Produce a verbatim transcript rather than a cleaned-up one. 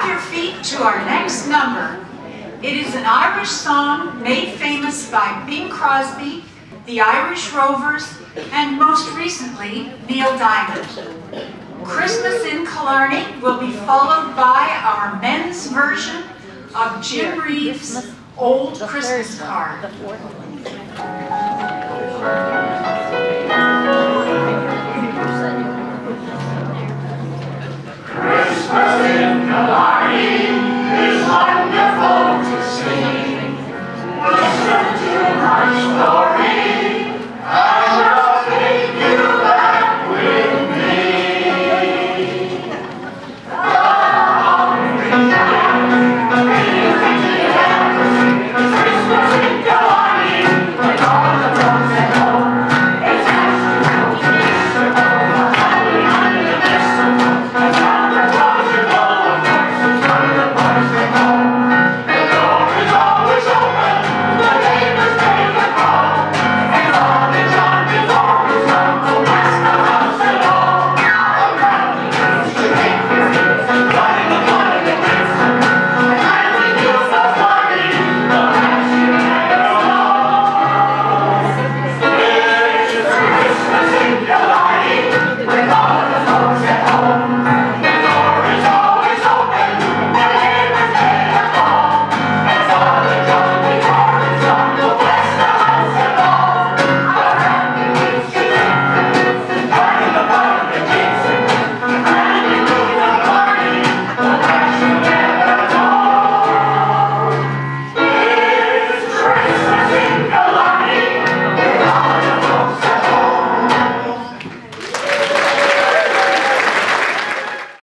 Tap your feet to our next number. It is an Irish song made famous by Bing Crosby, the Irish Rovers, and most recently, Neil Diamond. Christmas in Killarney will be followed by our men's version of Jim Reeves' Old Christmas Card. Christmas in Killarney is wonderful to see. Listen to my story.